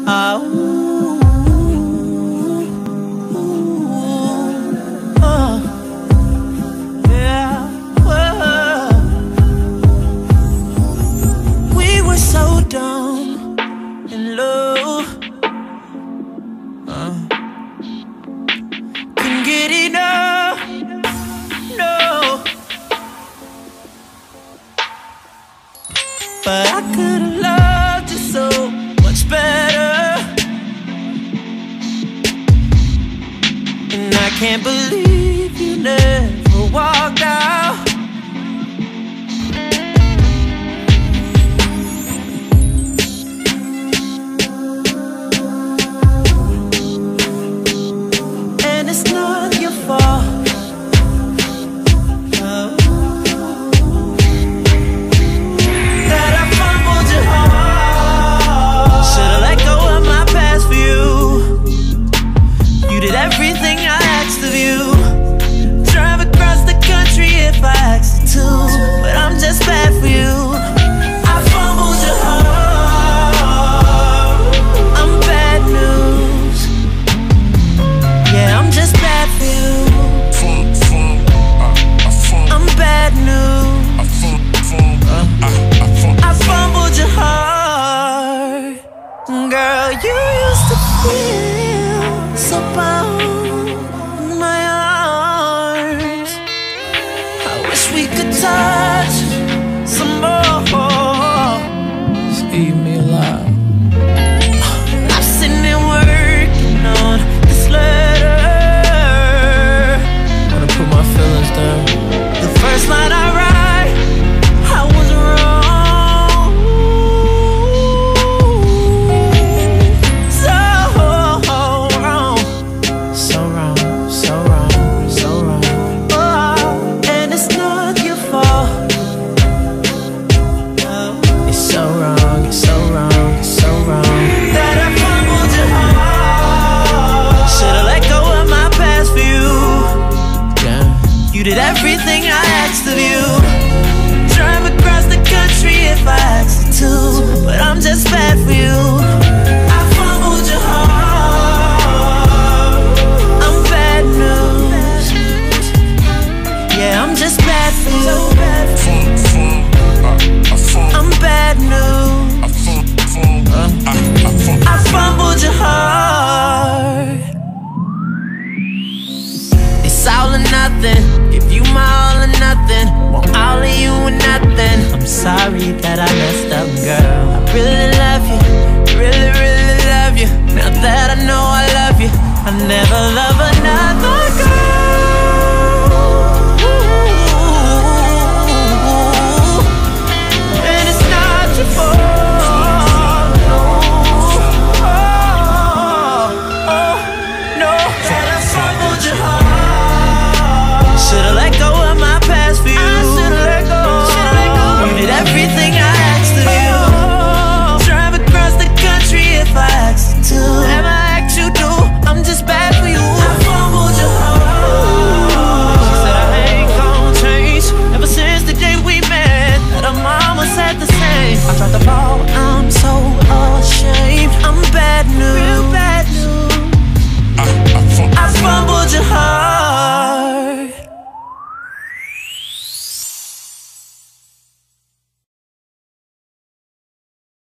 We were so dumb in love. Couldn't get enough, no. But I could've loved you so much better. And I can't believe you never walked out. And it's not your fault. That I fumbled your heart. Should've let go of my past for you. You did everything I asked of you. Drive across the country if I asked you to. But I'm just bad for you. I fumbled your heart. I'm bad news. Yeah, I'm just bad for you. I'm bad news. I fumbled your heart. Girl, you used to feel so bound in my arms. I wish we could touch some more. Just eat me alive. I've sitting there working on this letter. Wanna put my feelings down. The first line I write, I was wrong. So wrong. So wrong, so wrong, so wrong. Oh, and it's not your fault. It's so wrong, it's so wrong, it's so wrong. That I fumbled your heart. Should've let go of my past for you. Yeah. You did everything I asked of you. Drive across the country if I asked you to. But I'm just bad for you. I fumbled your heart. I'm bad news. Yeah, I'm just bad for you. I'm bad news. I fumbled your heart. It's all or nothing. Give you my all or nothing. Want all of you or nothing. I'm sorry that I messed up, girl. I really love you. Really, really love you. Now that I know I love you, I'll never love another.